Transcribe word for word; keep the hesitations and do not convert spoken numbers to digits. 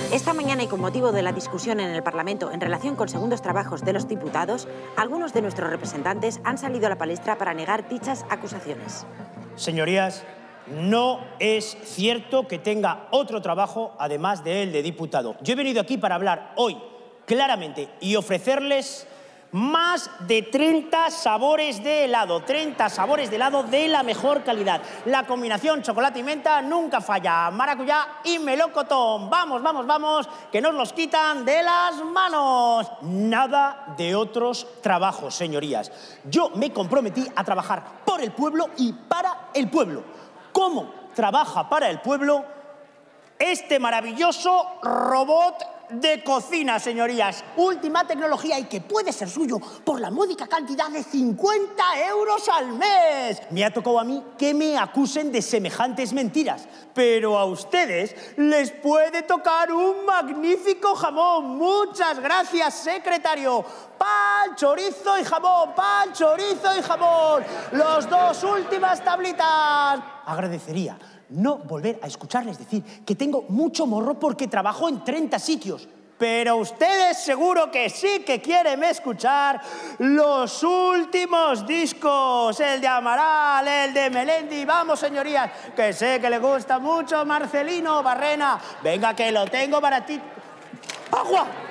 Esta mañana y con motivo de la discusión en el Parlamento en relación con segundos trabajos de los diputados, algunos de nuestros representantes han salido a la palestra para negar dichas acusaciones. Señorías, no es cierto que tenga otro trabajo además de el de diputado. Yo he venido aquí para hablar hoy claramente y ofrecerles más de treinta sabores de helado, treinta sabores de helado de la mejor calidad. La combinación chocolate y menta nunca falla. Maracuyá y melocotón. Vamos, vamos, vamos, que nos los quitan de las manos. Nada de otros trabajos, señorías. Yo me comprometí a trabajar por el pueblo y para el pueblo. ¿Cómo trabaja para el pueblo este maravilloso robot de cocina, señorías? Última tecnología y que puede ser suyo por la módica cantidad de cincuenta euros al mes. Me ha tocado a mí que me acusen de semejantes mentiras, pero a ustedes les puede tocar un magnífico jamón. Muchas gracias, secretario. Pan, chorizo y jamón, pan, chorizo y jamón. Los dos últimas tablitas. Agradecería no volver a escucharles decir que tengo mucho morro porque trabajo en treinta sitios. Pero ustedes seguro que sí que quieren escuchar los últimos discos. El de Amaral, el de Melendi. Vamos, señorías, que sé que le gusta mucho Marcelino Barrena. Venga, que lo tengo para ti. ¡Agua!